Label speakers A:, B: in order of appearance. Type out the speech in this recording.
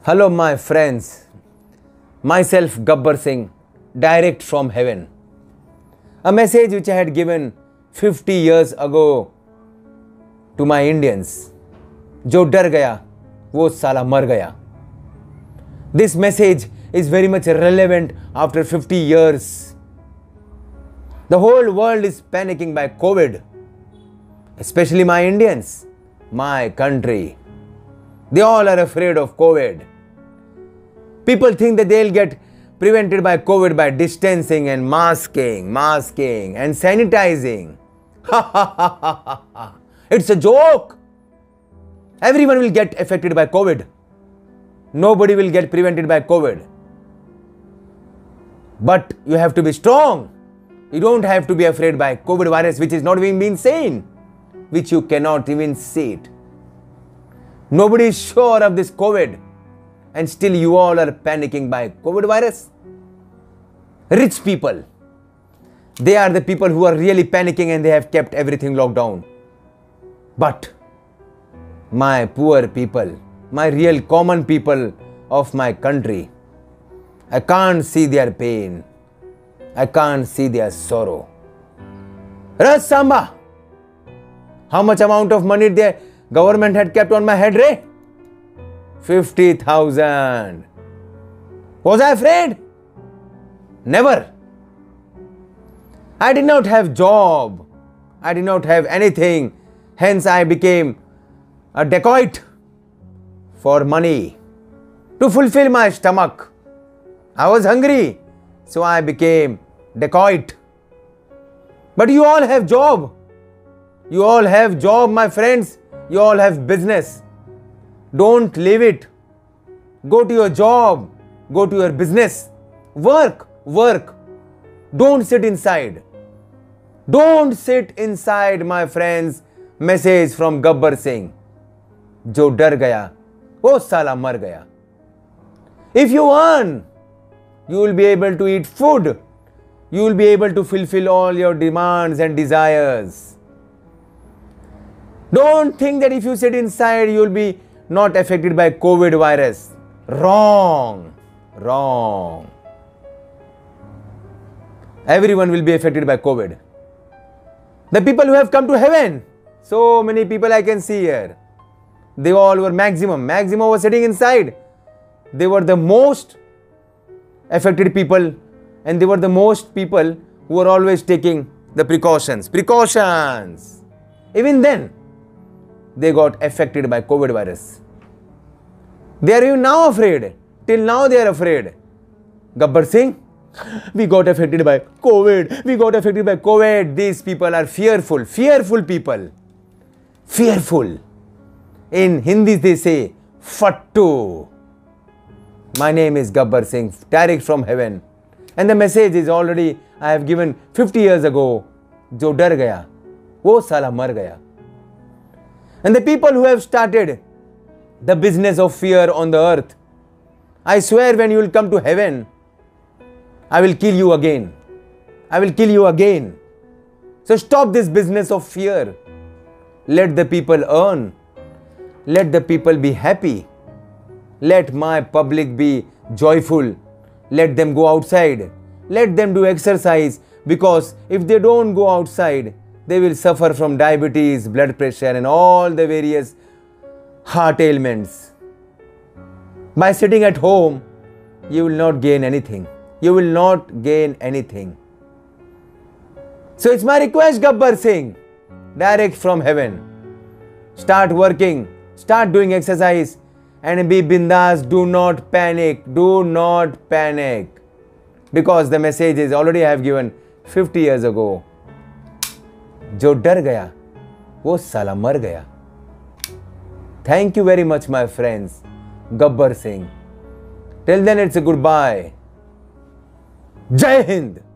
A: Hello, my friends. Myself, Gabbar Singh, direct from heaven. A message which I had given 50 years ago to my Indians. जो डर गया वो साला मर गया. This message is very much relevant after 50 years. The whole world is panicking by COVID, especially my Indians, my country. They all are afraid of COVID. People think that they'll get prevented by COVID by distancing and masking and sanitizing. It's a joke. Everyone will get affected by COVID. Nobody will get prevented by COVID. But you have to be strong. You don't have to be afraid by COVID virus, which is not even being seen, which you cannot even see it. Nobody is sure of this COVID, and still you all are panicking by COVID virus. Rich people, they are the people who are really panicking and they have kept everything locked down. But my poor people, my real common people of my country, I can't see their pain. I can't see their sorrow. Ras Samba, how much amount of money the government had kept on my head, Ray? 50,000. Was I afraid? Never. I did not have job. I did not have anything. Hence I became a dacoit for money to fulfill my stomach. I was hungry, so I became dacoit. But you all have job. You all have job, my friends. You all have business. Don't leave it. Go to your job. Go to your business. Work. Don't sit inside. Don't sit inside, my friends. Message from Gabbar Singh. जो डर गया वो साला मर गया. If you earn, you will be able to eat food. You will be able to fulfill all your demands and desires. Don't think that if you sit inside, you will be not affected by COVID virus. Wrong. Everyone will be affected by COVID. The people who have come to heaven, so many people I can see here, they all were maximum was sitting inside. They were the most affected people, and they were the most people who were always taking the precautions. Even then, they got affected by COVID virus. They are even now afraid. Till now they are afraid. Gabbar Singh, we got affected by COVID. These people are fearful people. Fearful. In Hindi they say, Fattu. My name is Gabbar Singh, direct from heaven. And the message is already I have given 50 years ago. Jo dar gaya, wo sala mar gaya. And the people who have started the business of fear on the earth, I swear when you will come to heaven, I will kill you again. So stop this business of fear. Let the people earn. Let the people be happy. Let my public be joyful. Let them go outside. Let them do exercise, because if they don't go outside, they will suffer from diabetes, blood pressure and all the various heart ailments. By sitting at home, you will not gain anything. So it's my request, Gabbar Singh, direct from heaven. Start working, start doing exercise and be bindas. Do not panic. Because the message is already I have given 50 years ago. जो डर गया वो साला मर गया. Thank you very much, my friends. Gabbar Singh. Till then, it's a goodbye. Jai Hind.